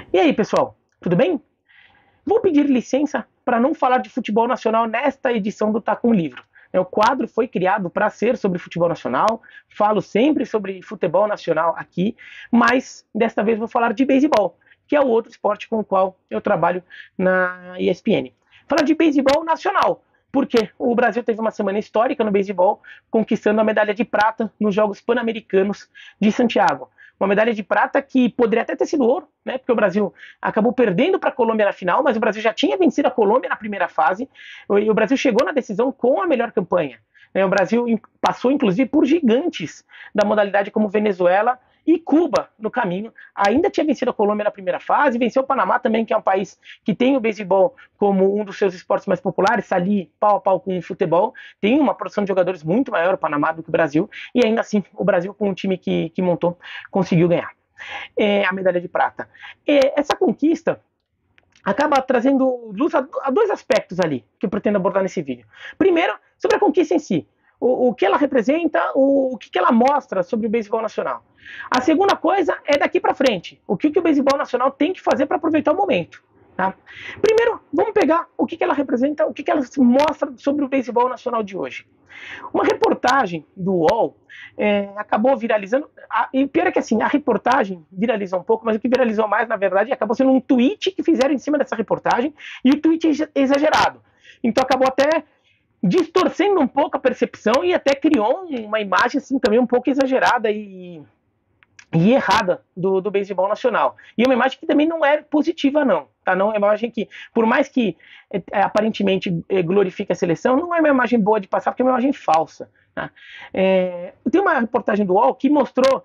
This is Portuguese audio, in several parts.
E aí, pessoal, tudo bem? Vou pedir licença para não falar de futebol nacional nesta edição do Tá Com Livro. O quadro foi criado para ser sobre futebol nacional, falo sempre sobre futebol nacional aqui, mas desta vez vou falar de beisebol, que é o outro esporte com o qual eu trabalho na ESPN. Falar de beisebol nacional, porque o Brasil teve uma semana histórica no beisebol, conquistando a medalha de prata nos Jogos Pan-Americanos de Santiago. Uma medalha de prata que poderia até ter sido ouro, né? Porque o Brasil acabou perdendo para a Colômbia na final, mas o Brasil já tinha vencido a Colômbia na primeira fase, e o Brasil chegou na decisão com a melhor campanha. O Brasil passou, inclusive, por gigantes da modalidade como Venezuela e Cuba no caminho. Ainda tinha vencido a Colômbia na primeira fase, venceu o Panamá também, que é um país que tem o beisebol como um dos seus esportes mais populares, está ali pau a pau com o futebol, tem uma produção de jogadores muito maior o Panamá do que o Brasil, e ainda assim o Brasil, com o time que montou, conseguiu ganhar a medalha de prata. Essa conquista acaba trazendo luz a dois aspectos ali que eu pretendo abordar nesse vídeo. Primeiro, sobre a conquista em si. O que ela representa, o que ela mostra sobre o beisebol nacional. A segunda coisa é daqui para frente. O que o beisebol nacional tem que fazer para aproveitar o momento. Tá? Primeiro, vamos pegar o que ela representa, o que ela mostra sobre o beisebol nacional de hoje. Uma reportagem do UOL acabou viralizando, e pior é que assim, a reportagem viralizou um pouco, mas o que viralizou mais, na verdade, acabou sendo um tweet que fizeram em cima dessa reportagem, e o tweet é exagerado. Então acabou até distorcendo um pouco a percepção e até criou uma imagem assim também um pouco exagerada e errada do beisebol nacional. E uma imagem que também não é positiva, não. Tá? Não é uma imagem que, por mais que aparentemente glorifique a seleção, não é uma imagem boa de passar, porque é uma imagem falsa. Tá? Tem uma reportagem do UOL que mostrou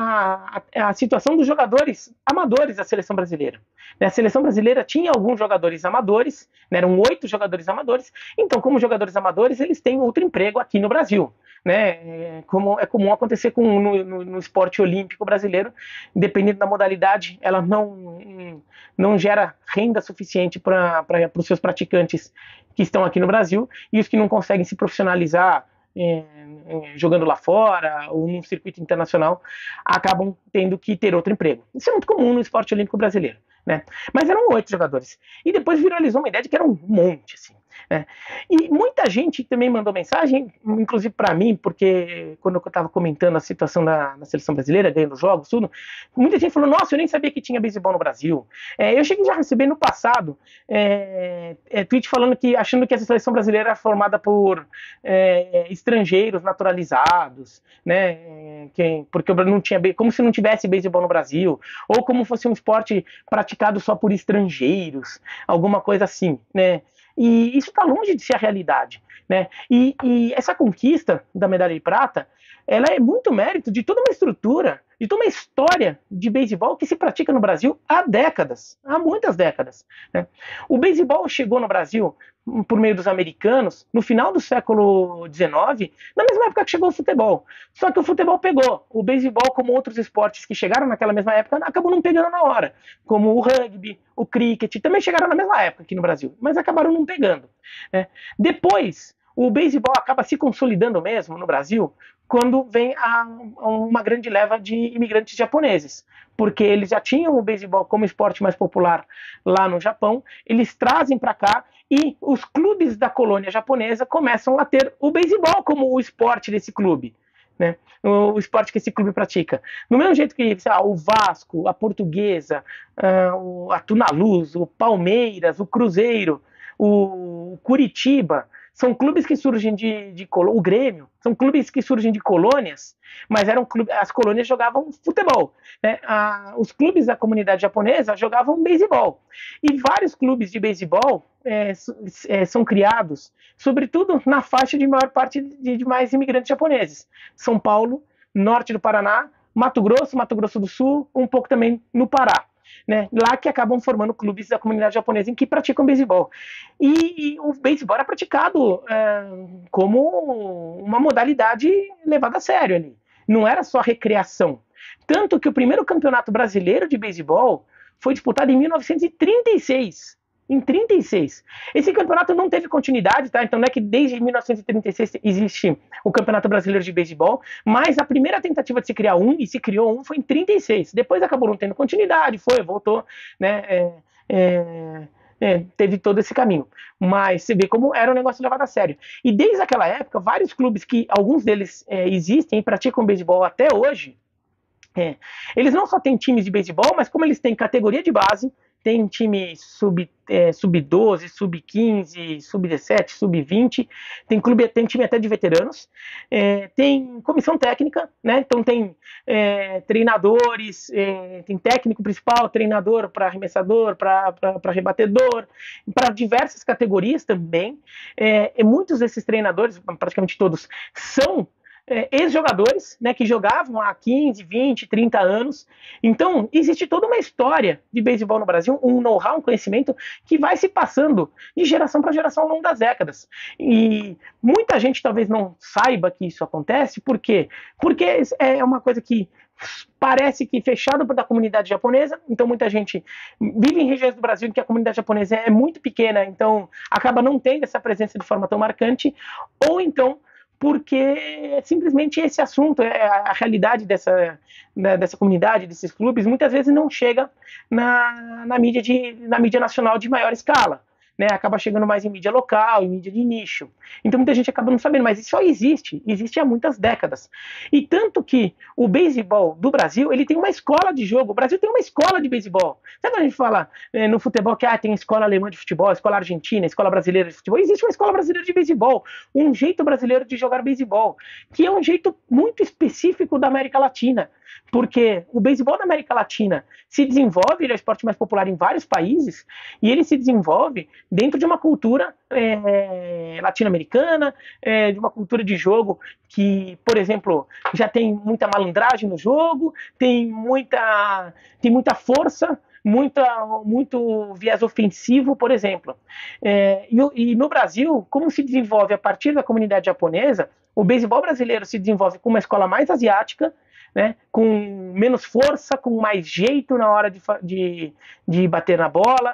a situação dos jogadores amadores da seleção brasileira. A seleção brasileira tinha alguns jogadores amadores, né, eram 8 jogadores amadores, então, como jogadores amadores, eles têm outro emprego aqui no Brasil. Né, como é comum acontecer no esporte olímpico brasileiro, dependendo da modalidade, ela não gera renda suficiente para os seus praticantes que estão aqui no Brasil, e os que não conseguem se profissionalizar jogando lá fora ou num circuito internacional acabam tendo que ter outro emprego. Isso é muito comum no esporte olímpico brasileiro. Né? Mas eram 8 jogadores. E depois viralizou uma ideia de que era um monte, assim. Né? E muita gente também mandou mensagem, inclusive para mim, porque quando eu estava comentando a situação da seleção brasileira, ganhando jogos, tudo, muita gente falou, nossa, eu nem sabia que tinha beisebol no Brasil. Eu cheguei já a receber no passado tweet falando que, achando que essa seleção brasileira era formada por estrangeiros naturalizados, né? Porque não tinha, como se não tivesse beisebol no Brasil, ou como fosse um esporte praticado só por estrangeiros, alguma coisa assim, né? E isso está longe de ser a realidade, né? E essa conquista da medalha de prata, ela é muito mérito de toda uma estrutura, de toda uma história de beisebol que se pratica no Brasil há décadas, há muitas décadas. Né? O beisebol chegou no Brasil por meio dos americanos no final do século XIX, na mesma época que chegou o futebol. Só que o futebol pegou. O beisebol, como outros esportes que chegaram naquela mesma época, acabou não pegando na hora, como o rugby, o cricket, também chegaram na mesma época aqui no Brasil, mas acabaram não pegando. Né? Depois, o beisebol acaba se consolidando mesmo no Brasil quando vem uma grande leva de imigrantes japoneses, porque eles já tinham o beisebol como esporte mais popular lá no Japão, eles trazem para cá e os clubes da colônia japonesa começam a ter o beisebol como o esporte desse clube. Né? O esporte que esse clube pratica. Do mesmo jeito que o Vasco, a Portuguesa, a Tunaluz, o Palmeiras, o Cruzeiro, o Curitiba, são clubes que surgem o Grêmio, são clubes que surgem de colônias, mas eram as colônias jogavam futebol. Né? Os clubes da comunidade japonesa jogavam beisebol. E vários clubes de beisebol são criados, sobretudo na faixa de maior parte de mais imigrantes japoneses. São Paulo, norte do Paraná, Mato Grosso do Sul, um pouco também no Pará. Né, lá que acabam formando clubes da comunidade japonesa em que praticam beisebol. E o beisebol era praticado como uma modalidade levada a sério ali. Não era só recreação. Tanto que o primeiro campeonato brasileiro de beisebol foi disputado em 1936. Em 36. Esse campeonato não teve continuidade, tá? Então não é que desde 1936 existe o Campeonato Brasileiro de Beisebol, mas a primeira tentativa de se criar um, e se criou um, foi em 36. Depois acabou não tendo continuidade, voltou, né? Teve todo esse caminho. Mas você vê como era um negócio levado a sério. E desde aquela época, vários clubes que alguns deles existem e praticam beisebol até hoje, eles não só têm times de beisebol, mas como eles têm categoria de base, tem time sub-12, sub-15, sub-17, sub-20, tem time até de veteranos, tem comissão técnica, né? Então tem treinadores, tem técnico principal, treinador para arremessador, para rebatedor, para diversas categorias também. Muitos desses treinadores, praticamente todos, são ex-jogadores, né, que jogavam há 15, 20, 30 anos. Então, existe toda uma história de beisebol no Brasil, um know-how, um conhecimento que vai se passando de geração para geração ao longo das décadas. E muita gente talvez não saiba que isso acontece, por quê? Porque é uma coisa que parece que fechado da comunidade japonesa, então muita gente vive em regiões do Brasil em que a comunidade japonesa é muito pequena, então acaba não tendo essa presença de forma tão marcante, ou então porque simplesmente esse assunto, a realidade dessa comunidade, desses clubes, muitas vezes não chega na mídia nacional de maior escala. Né, acaba chegando mais em mídia local, em mídia de nicho. Então muita gente acaba não sabendo, mas isso só existe há muitas décadas. E tanto que o beisebol do Brasil, ele tem uma escola de jogo. O Brasil tem uma escola de beisebol. Sabe quando a gente fala no futebol que tem escola alemã de futebol, escola argentina, escola brasileira de futebol? Existe uma escola brasileira de beisebol, um jeito brasileiro de jogar beisebol, que é um jeito muito específico da América Latina. Porque o beisebol da América Latina se desenvolve, ele é o esporte mais popular em vários países, e ele se desenvolve dentro de uma cultura latino-americana, de uma cultura de jogo que, por exemplo, já tem muita malandragem no jogo, tem muita força, muito viés ofensivo, por exemplo. E no Brasil, como se desenvolve a partir da comunidade japonesa, o beisebol brasileiro se desenvolve com uma escola mais asiática, né, com menos força, com mais jeito na hora de bater na bola,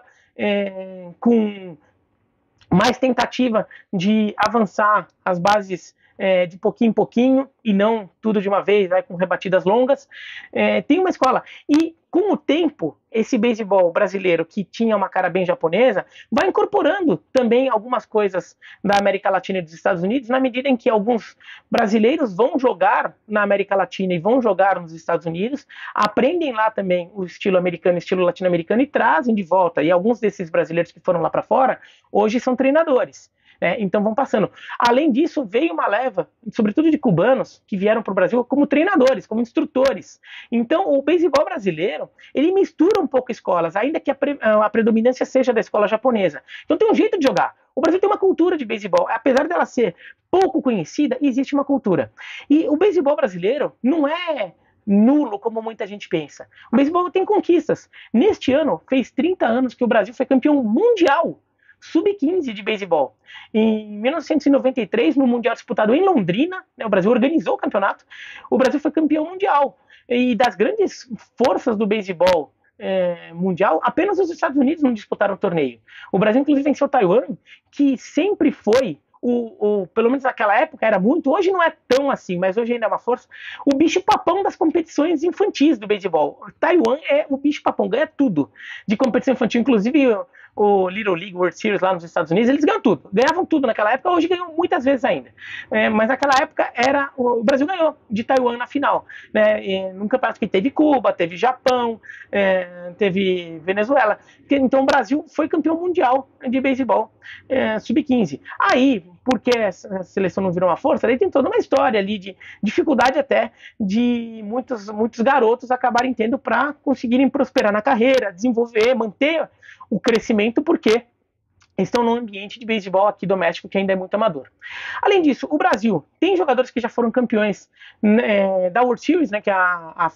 com mais tentativa de avançar as bases de pouquinho em pouquinho e não tudo de uma vez, com rebatidas longas. Tem uma escola. E com o tempo, esse beisebol brasileiro, que tinha uma cara bem japonesa, vai incorporando também algumas coisas da América Latina e dos Estados Unidos, na medida em que alguns brasileiros vão jogar na América Latina e vão jogar nos Estados Unidos, aprendem lá também o estilo americano e o estilo latino-americano e trazem de volta. E alguns desses brasileiros que foram lá para fora, hoje são treinadores. Então vão passando. Além disso, veio uma leva, sobretudo de cubanos, que vieram para o Brasil como treinadores, como instrutores. Então o beisebol brasileiro, ele mistura um pouco escolas, ainda que a predominância seja da escola japonesa. Então tem um jeito de jogar. O Brasil tem uma cultura de beisebol, apesar dela ser pouco conhecida, existe uma cultura. E o beisebol brasileiro não é nulo, como muita gente pensa. O beisebol tem conquistas. Neste ano, fez 30 anos que o Brasil foi campeão mundial sub-15 de beisebol. Em 1993, no Mundial disputado em Londrina, o Brasil organizou o campeonato, o Brasil foi campeão mundial. E das grandes forças do beisebol mundial, apenas os Estados Unidos não disputaram o torneio. O Brasil, inclusive, venceu Taiwan, que sempre foi pelo menos naquela época era muito, hoje não é tão assim, mas hoje ainda é uma força, o bicho-papão das competições infantis do beisebol. Taiwan é o bicho-papão, ganha tudo de competição infantil, inclusive o Little League World Series lá nos Estados Unidos, eles ganham tudo, ganhavam tudo naquela época, hoje ganham muitas vezes ainda. Mas naquela época o Brasil ganhou de Taiwan na final, né? Num campeonato que teve Cuba, teve Japão, teve Venezuela. Então o Brasil foi campeão mundial de beisebol sub-15. Aí, porque a seleção não virou uma força, daí tem toda uma história ali de dificuldade até de muitos garotos acabarem tendo para conseguirem prosperar na carreira, desenvolver, manter o crescimento, porque estão num ambiente de beisebol aqui doméstico que ainda é muito amador. Além disso, o Brasil tem jogadores que já foram campeões da World Series, né, que é a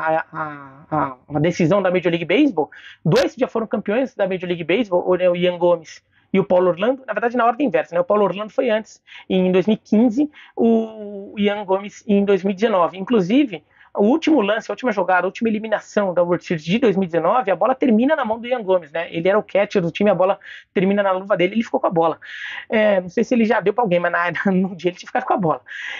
decisão da Major League Baseball. 2 já foram campeões da Major League Baseball, o Ian Gomes e o Paulo Orlando, na verdade na ordem inversa, né? O Paulo Orlando foi antes, em 2015, o Ian Gomes em 2019. Inclusive, o último lance, a última jogada, a última eliminação da World Series de 2019, a bola termina na mão do Ian Gomes, né? Ele era o catcher do time, a bola termina na luva dele, ele ficou com a bola. Não sei se ele já deu para alguém, mas no dia ele tinha ficado com a bola.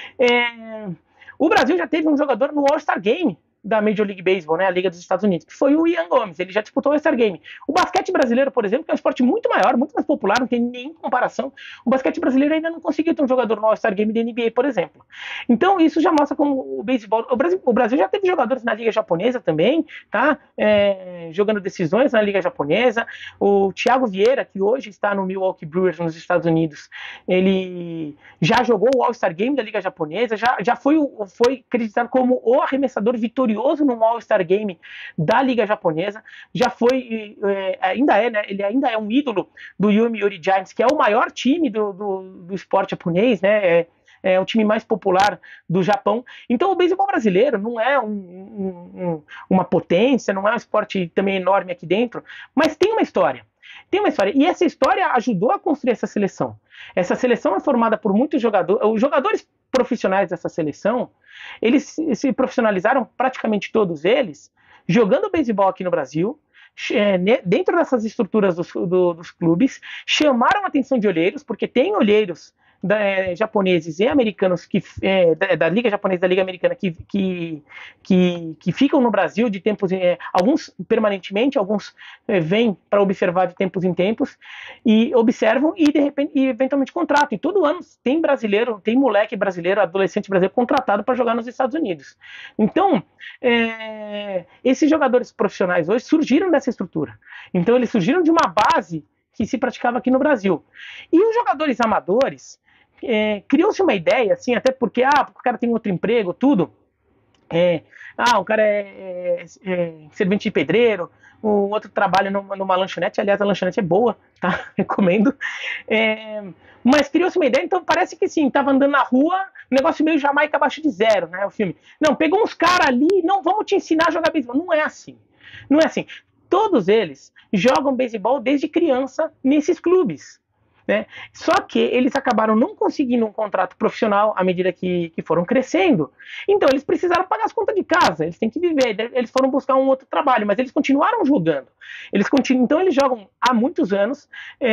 O Brasil já teve um jogador no All-Star Game da Major League Baseball, né, a Liga dos Estados Unidos, que foi o Ian Gomes, ele já disputou o All-Star Game. O basquete brasileiro, por exemplo, que é um esporte muito maior, muito mais popular, não tem nem comparação, o basquete brasileiro ainda não conseguiu ter um jogador no All-Star Game da NBA, por exemplo. Então isso já mostra como o beisebol, o Brasil já teve jogadores na Liga Japonesa também, tá, jogando decisões na Liga Japonesa. O Thiago Vieira, que hoje está no Milwaukee Brewers nos Estados Unidos, ele já jogou o All-Star Game da Liga Japonesa, já foi acreditado como o arremessador vitorioso no All-Star Game da Liga Japonesa, já foi, ainda é, né, ele ainda é um ídolo do Yomiuri Giants, que é o maior time do esporte japonês, né, é o time mais popular do Japão. Então o beisebol brasileiro não é uma potência, não é um esporte também enorme aqui dentro, mas tem uma história. Tem uma história, e essa história ajudou a construir essa seleção. Essa seleção é formada por muitos jogadores, os jogadores profissionais dessa seleção, eles se profissionalizaram, praticamente todos eles, jogando beisebol aqui no Brasil, dentro dessas estruturas dos clubes, chamaram a atenção de olheiros, porque tem olheiros japoneses e americanos da Liga Japonesa e da Liga Americana que ficam no Brasil de tempos alguns permanentemente, alguns vêm para observar de tempos em tempos e observam e de repente eventualmente contratam. E todo ano tem brasileiro, tem moleque brasileiro, adolescente brasileiro contratado para jogar nos Estados Unidos. Então esses jogadores profissionais hoje surgiram dessa estrutura. Então eles surgiram de uma base que se praticava aqui no Brasil. E os jogadores amadores, criou-se uma ideia, assim, até porque o cara tem outro emprego, tudo. O cara é servente de pedreiro, o outro trabalha numa lanchonete, aliás, a lanchonete é boa, tá? Recomendo. Mas criou-se uma ideia, então parece que sim, tava andando na rua, negócio meio Jamaica abaixo de zero, né? O filme. Não, pegou uns caras ali, não, vamos te ensinar a jogar beisebol. Não é assim. Não é assim. Todos eles jogam beisebol desde criança nesses clubes, né? Só que eles acabaram não conseguindo um contrato profissional à medida que foram crescendo. Então eles precisaram pagar as contas de casa, eles têm que viver, eles foram buscar um outro trabalho, mas eles continuaram jogando. Então eles jogam há muitos anos,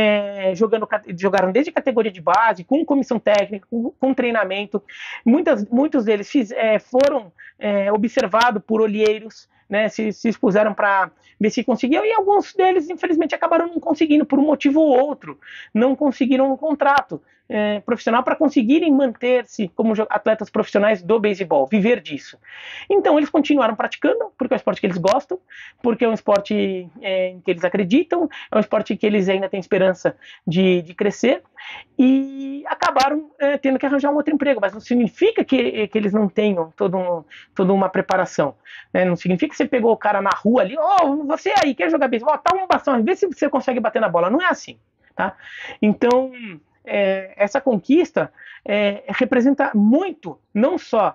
jogaram desde categoria de base, com comissão técnica, com treinamento. Muitos deles foram observados por olheiros, né, se expuseram para ver se conseguiam, e alguns deles, infelizmente, acabaram não conseguindo, por um motivo ou outro, não conseguiram um contrato profissional para conseguirem manter-se como atletas profissionais do beisebol, viver disso. Então, eles continuaram praticando, porque é um esporte que eles gostam, porque é um esporte em que eles acreditam, é um esporte que eles ainda têm esperança de crescer, e acabaram tendo que arranjar um outro emprego, mas não significa que eles não tenham toda uma preparação, né? Não significa que você pegou o cara na rua ali, você aí quer jogar beisebol, tá um bastão, vê se você consegue bater na bola. Não é assim, tá? Então essa conquista representa muito, não só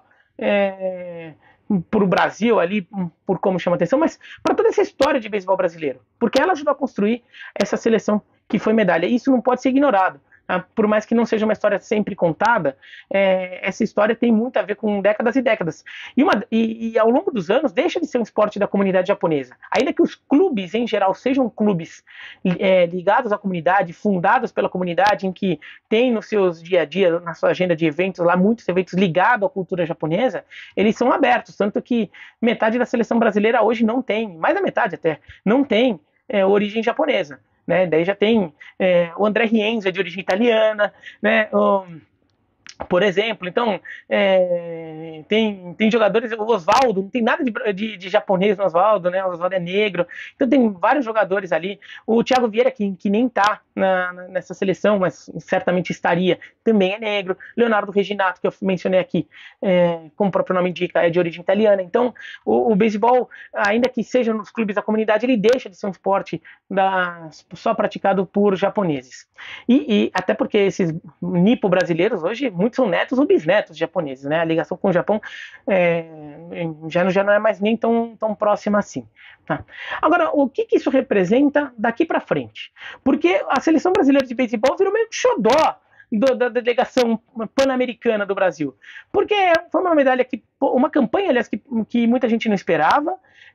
para o Brasil ali, por como chama atenção, mas para toda essa história de beisebol brasileiro, porque ela ajudou a construir essa seleção que foi medalha, e isso não pode ser ignorado. Por mais que não seja uma história sempre contada, essa história tem muito a ver com décadas e décadas. E ao longo dos anos, deixa de ser um esporte da comunidade japonesa. Ainda que os clubes, em geral, sejam clubes ligados à comunidade, fundados pela comunidade, em que tem nos seus dia a dia, na sua agenda de eventos, lá muitos eventos ligados à cultura japonesa, eles são abertos. Tanto que metade da seleção brasileira hoje não tem, mais da metade até, não tem origem japonesa. Né? Daí já tem o André Rienzo, de origem italiana, né? Por exemplo. Então tem jogadores, o Oswaldo, não tem nada de japonês no Oswaldo, né? O Oswaldo é negro, então tem vários jogadores ali. O Thiago Vieira, que nem está nessa seleção, mas certamente estaria, também é negro. Leonardo Reginato, que eu mencionei aqui, como o próprio nome indica, é de origem italiana. Então o beisebol, ainda que seja nos clubes da comunidade, ele deixa de ser um esporte só praticado por japoneses. E até porque esses nipo brasileiros hoje, muitos são netos ou bisnetos de japoneses, né? A ligação com o Japão já não é mais nem tão próxima assim. Tá? Agora, o que isso representa daqui para frente? Porque a seleção brasileira de beisebol virou meio que xodó da delegação pan-americana do Brasil? Porque foi uma medalha uma campanha, aliás, que muita gente não esperava.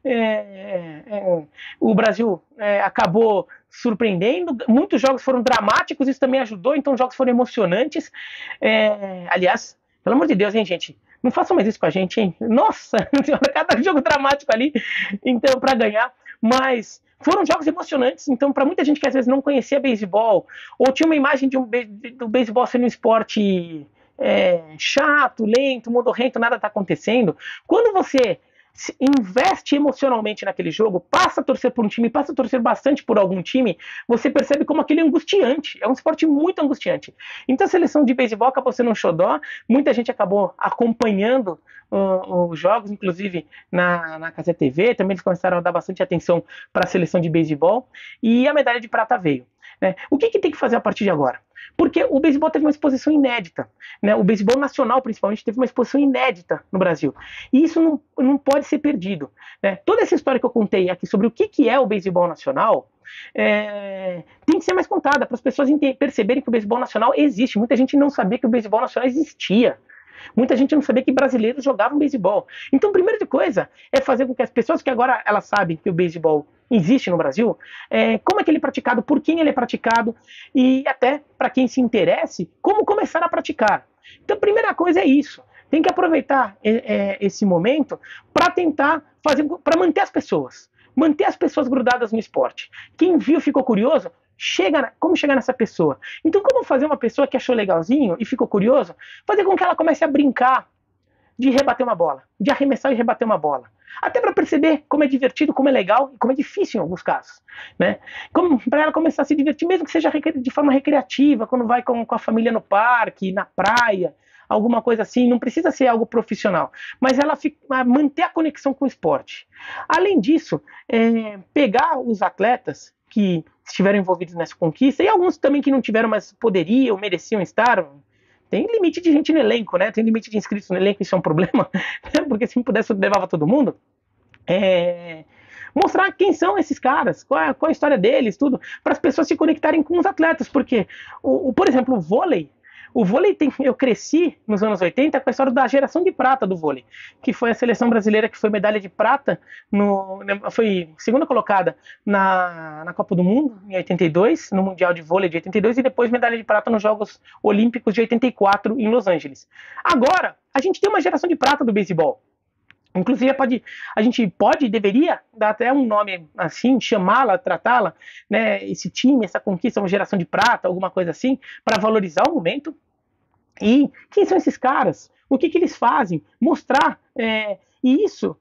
O Brasil acabou surpreendendo, muitos jogos foram dramáticos, isso também ajudou, então os jogos foram emocionantes. Aliás, pelo amor de Deus, hein, gente? Não façam mais isso com a gente, hein? Nossa, cada jogo dramático ali, então, para ganhar. Mas foram jogos emocionantes, então, para muita gente que às vezes não conhecia beisebol, ou tinha uma imagem do beisebol sendo um esporte chato, lento, modorrento, nada tá acontecendo. Quando você investe emocionalmente naquele jogo, passa a torcer por um time, passa a torcer bastante por algum time, você percebe como aquele é angustiante, é um esporte muito angustiante. Então a seleção de beisebol acabou sendo um xodó, muita gente acabou acompanhando os jogos, inclusive na Cazé TV, também eles começaram a dar bastante atenção para a seleção de beisebol, e a medalha de prata veio. Né? O que tem que fazer a partir de agora? Porque o beisebol teve uma exposição inédita, né? O beisebol nacional, principalmente, teve uma exposição inédita no Brasil. E isso não pode ser perdido. Né? Toda essa história que eu contei aqui sobre o que é o beisebol nacional tem que ser mais contada para as pessoas perceberem que o beisebol nacional existe. Muita gente não sabia que o beisebol nacional existia. Muita gente não sabia que brasileiros jogavam beisebol. Então, primeira de coisa é fazer com que as pessoas que agora elas sabem que o beisebol existe no Brasil, como é que ele é praticado, por quem ele é praticado e até para quem se interesse, como começar a praticar. Então, a primeira coisa é isso. Tem que aproveitar esse momento para tentar fazer, para manter as pessoas grudadas no esporte. Quem viu ficou curioso, como chegar nessa pessoa? Então, como fazer uma pessoa que achou legalzinho e ficou curioso, fazer com que ela comece a brincar de rebater uma bola, de arremessar e rebater uma bola. Até para perceber como é divertido, como é legal e como é difícil em alguns casos. Né? Para ela começar a se divertir, mesmo que seja de forma recreativa, quando vai com a família no parque, na praia, alguma coisa assim, não precisa ser algo profissional, mas ela manter a conexão com o esporte. Além disso, pegar os atletas que estiveram envolvidos nessa conquista, e alguns também que não tiveram, mas poderiam, mereciam estar. Tem limite de gente no elenco, né? Tem limite de inscritos no elenco, isso é um problema, né? Porque se pudesse, eu levava todo mundo. Mostrar quem são esses caras, qual a história deles, tudo, para as pessoas se conectarem com os atletas, porque, por exemplo, o vôlei eu cresci nos anos 80 com a história da geração de prata do vôlei, que foi a seleção brasileira que foi medalha de prata, foi segunda colocada na Copa do Mundo em 82, no Mundial de Vôlei de 82 e depois medalha de prata nos Jogos Olímpicos de 84 em Los Angeles. Agora, a gente tem uma geração de prata do beisebol. Inclusive, a gente pode e deveria dar até um nome assim, chamá-la, tratá-la, né, esse time, essa conquista, uma geração de prata, alguma coisa assim, para valorizar o momento. E quem são esses caras? O que eles fazem? Mostrar. E isso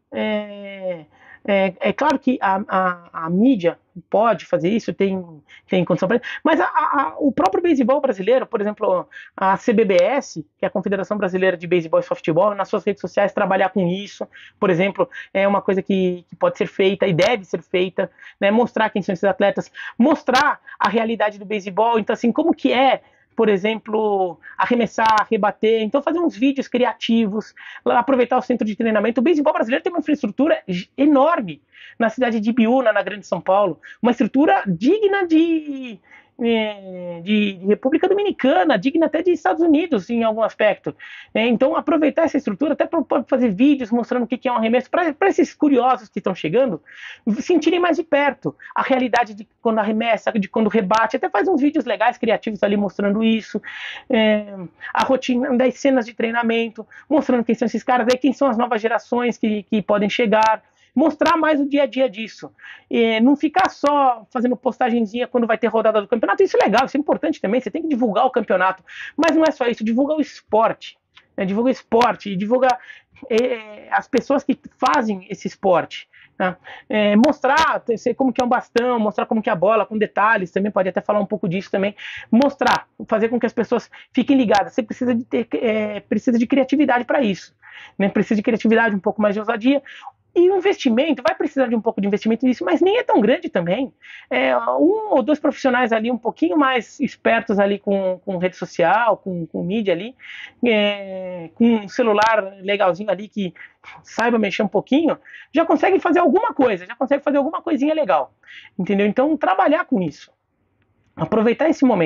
é claro que a mídia pode fazer isso, tem condição para isso, mas o próprio beisebol brasileiro, por exemplo, a CBBS, que é a Confederação Brasileira de Beisebol e Softball, nas suas redes sociais trabalhar com isso, por exemplo, é uma coisa que pode ser feita e deve ser feita, né, mostrar quem são esses atletas, mostrar a realidade do beisebol, então assim, como que é, por exemplo, arremessar, rebater, então fazer uns vídeos criativos, aproveitar o centro de treinamento. O beisebol brasileiro tem uma infraestrutura enorme na cidade de Ibiúna, na Grande São Paulo, uma estrutura digna de República Dominicana, digna até de Estados Unidos em algum aspecto. Então aproveitar essa estrutura até para fazer vídeos mostrando o que é um arremesso, para esses curiosos que estão chegando sentirem mais de perto a realidade de quando arremessa, de quando rebate, até faz uns vídeos legais, criativos ali mostrando isso, a rotina das cenas de treinamento, mostrando quem são esses caras, aí quem são as novas gerações que podem chegar, mostrar mais o dia a dia disso, não ficar só fazendo postagenzinha quando vai ter rodada do campeonato. Isso é legal, isso é importante também, você tem que divulgar o campeonato, mas não é só isso, divulga o esporte, né? Divulga o esporte, divulga as pessoas que fazem esse esporte, né? Mostrar como que é um bastão, mostrar como que é a bola, com detalhes, também pode até falar um pouco disso também, mostrar, fazer com que as pessoas fiquem ligadas. Você precisa de criatividade para isso, né? Precisa de criatividade, um pouco mais de ousadia. E o investimento, vai precisar de um pouco de investimento nisso, mas nem é tão grande também. Um ou dois profissionais ali um pouquinho mais espertos ali com rede social, com mídia ali, com um celular legalzinho ali que saiba mexer um pouquinho, já conseguem fazer alguma coisa, já conseguem fazer alguma coisinha legal. Entendeu? Então, trabalhar com isso. Aproveitar esse momento.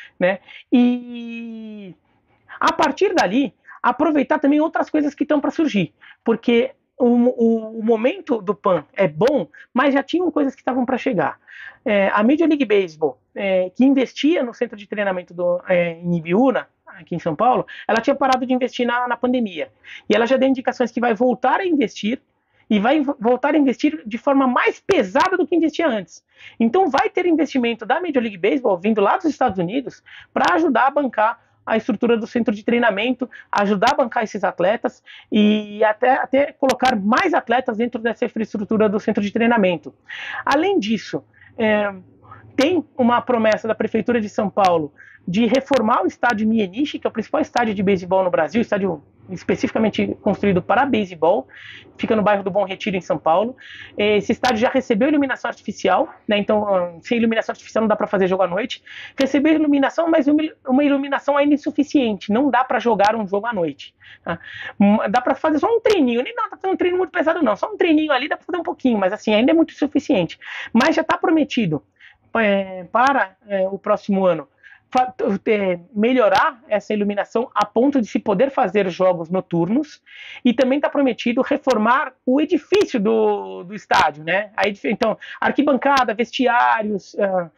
né? E a partir dali, aproveitar também outras coisas que estão para surgir, porque o momento do PAN é bom, mas já tinham coisas que estavam para chegar. A Major League Baseball, que investia no centro de treinamento em Ibiúna, aqui em São Paulo, ela tinha parado de investir na pandemia. E ela já deu indicações que vai voltar a investir, e vai voltar a investir de forma mais pesada do que investia antes. Então vai ter investimento da Major League Baseball vindo lá dos Estados Unidos para ajudar a bancar a estrutura do centro de treinamento, ajudar a bancar esses atletas e até colocar mais atletas dentro dessa infraestrutura do centro de treinamento. Além disso, tem uma promessa da Prefeitura de São Paulo de reformar o estádio Mieniche, que é o principal estádio de beisebol no Brasil, estádio especificamente construído para beisebol, fica no bairro do Bom Retiro, em São Paulo. Esse estádio já recebeu iluminação artificial, né? Então sem iluminação artificial não dá para fazer jogo à noite. Recebeu iluminação, mas uma iluminação ainda insuficiente, não dá para jogar um jogo à noite. Tá? Dá para fazer só um treininho, nem não tá fazendo um treino muito pesado não, só um treininho ali dá para fazer um pouquinho, mas assim, ainda é muito insuficiente. Mas já está prometido para o próximo ano melhorar essa iluminação a ponto de se poder fazer jogos noturnos, e também está prometido reformar o edifício do estádio, né? Então, arquibancada, vestiários,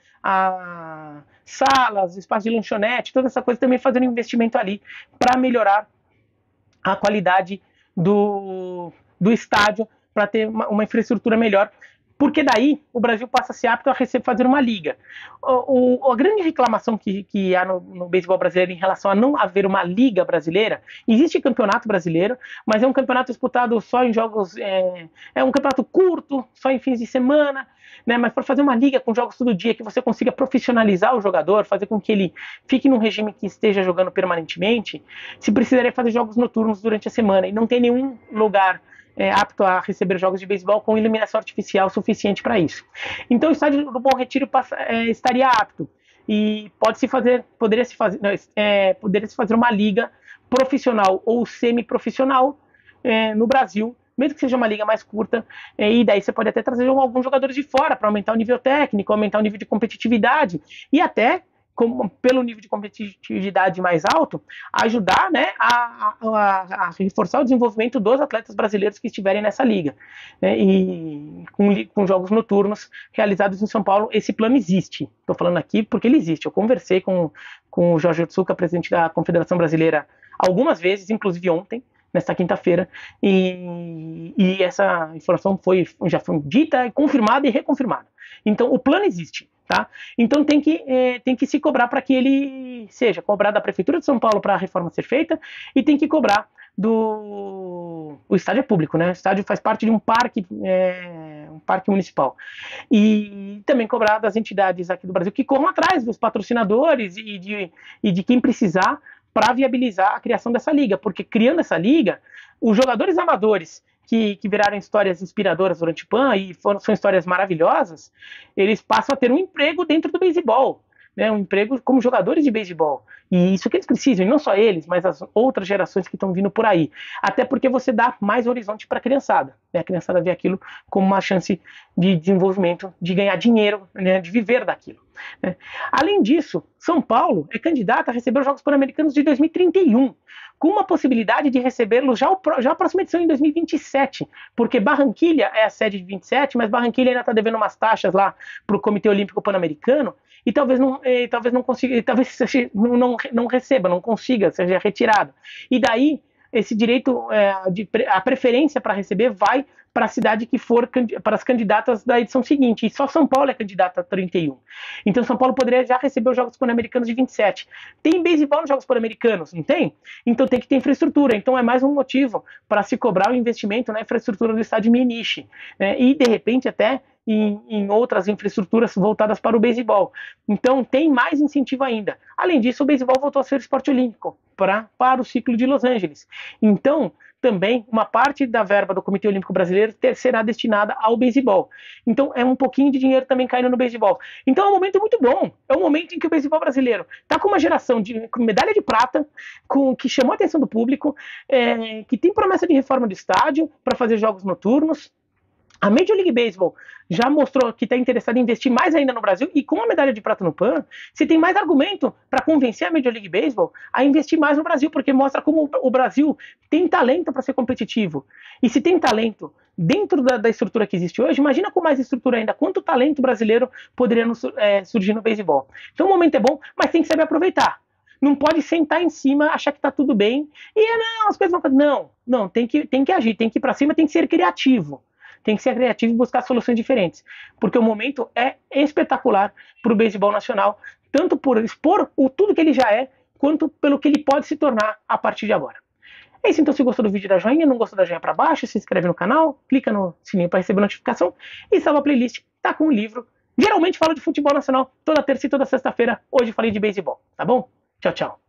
salas, espaço de lanchonete, toda essa coisa, também fazendo investimento ali para melhorar a qualidade do estádio, para ter uma infraestrutura melhor, porque daí o Brasil passa a ser apto a fazer uma liga. A grande reclamação que há no beisebol brasileiro em relação a não haver uma liga brasileira, existe campeonato brasileiro, mas é um campeonato disputado só em jogos, é um campeonato curto, só em fins de semana, né? Mas para fazer uma liga com jogos todo dia, que você consiga profissionalizar o jogador, fazer com que ele fique num regime que esteja jogando permanentemente, se precisaria fazer jogos noturnos durante a semana, e não tem nenhum lugar apto a receber jogos de beisebol com iluminação artificial suficiente para isso. Então o estádio do Bom Retiro estaria apto, e poderia se fazer uma liga profissional ou semi-profissional no Brasil, mesmo que seja uma liga mais curta, e daí você pode até trazer alguns jogadores de fora para aumentar o nível técnico, aumentar o nível de competitividade, e até pelo nível de competitividade mais alto, ajudar, né, a reforçar o desenvolvimento dos atletas brasileiros que estiverem nessa liga, né, e com jogos noturnos realizados em São Paulo. Esse plano existe, estou falando aqui porque ele existe. Eu conversei com o Jorge Otsuka, presidente da Confederação Brasileira, algumas vezes, inclusive ontem, nesta quinta-feira, e essa informação já foi dita, confirmada e reconfirmada. Então o plano existe. Tá? Então tem que se cobrar para que ele seja cobrado da Prefeitura de São Paulo para a reforma ser feita, e tem que cobrar o estádio é público, né? O estádio faz parte de um parque municipal, e também cobrar das entidades aqui do Brasil que corram atrás dos patrocinadores e de quem precisar para viabilizar a criação dessa liga, porque criando essa liga, os jogadores amadores que viraram histórias inspiradoras durante o PAN, e são histórias maravilhosas, eles passam a ter um emprego dentro do beisebol, né, um emprego como jogadores de beisebol, e isso que eles precisam, e não só eles, mas as outras gerações que estão vindo por aí, até porque você dá mais horizonte para a criançada, né, a criançada vê aquilo como uma chance de desenvolvimento, de ganhar dinheiro, né, de viver daquilo, né. Além disso, São Paulo é candidata a receber os Jogos Pan-Americanos de 2031, com uma possibilidade de recebê-los já a próxima edição em 2027, porque Barranquilha é a sede de 27, mas Barranquilha ainda está devendo umas taxas lá para o Comitê Olímpico Pan-Americano, e talvez não consiga, talvez não receba, não consiga, seja retirado. E daí esse direito, a preferência para receber vai para a cidade que for, para as candidatas da edição seguinte, e só São Paulo é candidata a 31. Então São Paulo poderia já receber os Jogos Pan-Americanos de 27. Tem beisebol nos Jogos Pan-Americanos, não tem? Então tem que ter infraestrutura, então é mais um motivo para se cobrar o investimento na infraestrutura do estádio Mieniche, né? E de repente até em outras infraestruturas voltadas para o beisebol. Então tem mais incentivo ainda. Além disso, o beisebol voltou a ser esporte olímpico para o ciclo de Los Angeles. Então também uma parte da verba do Comitê Olímpico Brasileiro será destinada ao beisebol. Então é um pouquinho de dinheiro também caindo no beisebol. Então é um momento muito bom. É um momento em que o beisebol brasileiro está com uma geração com medalha de prata, que chamou a atenção do público, que tem promessa de reforma do estádio para fazer jogos noturnos, A Major League Baseball já mostrou que está interessada em investir mais ainda no Brasil, e com a medalha de prata no PAN, se tem mais argumento para convencer a Major League Baseball a investir mais no Brasil, porque mostra como o Brasil tem talento para ser competitivo. E se tem talento dentro da estrutura que existe hoje, imagina com mais estrutura ainda, quanto talento brasileiro poderia surgir no beisebol. Então o momento é bom, mas tem que saber aproveitar. Não pode sentar em cima, achar que está tudo bem, e não, as coisas vão... Não, tem que agir, tem que ir para cima, tem que ser criativo. Tem que ser criativo e buscar soluções diferentes, porque o momento é espetacular para o beisebol nacional, tanto por expor tudo que ele já é, quanto pelo que ele pode se tornar a partir de agora. É isso, então, se gostou do vídeo, dá joinha, não gostou da joinha para baixo, se inscreve no canal, clica no sininho para receber notificação e salva a playlist, tá com o livro. Geralmente falo de futebol nacional toda terça e toda sexta-feira, hoje falei de beisebol, tá bom? Tchau, tchau.